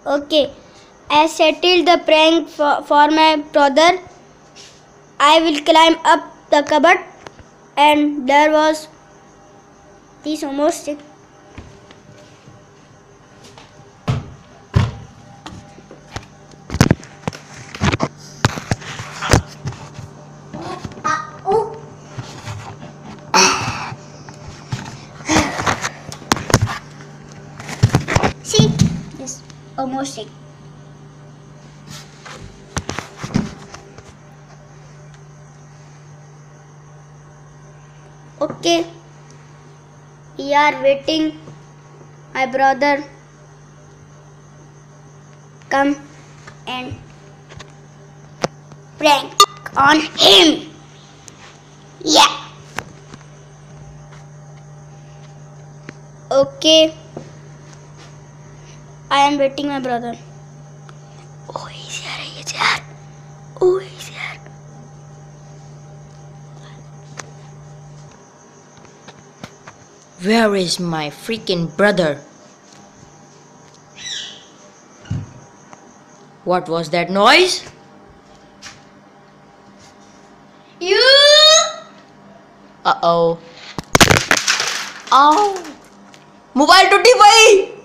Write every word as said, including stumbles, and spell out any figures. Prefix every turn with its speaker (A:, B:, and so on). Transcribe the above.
A: Okay, I settled the prank for, for my brother. I will climb up the cupboard, and there was this almost stick. See, this almost stick. Okay, we are waiting. My brother come and prank on him. Yeah. Okay. I am waiting my brother. Oh, he's here, he's here. Oh, he's here.
B: Where is my freaking brother? What was that noise?
A: You.
B: Uh-oh. Oh. Mobile टूटी भाई.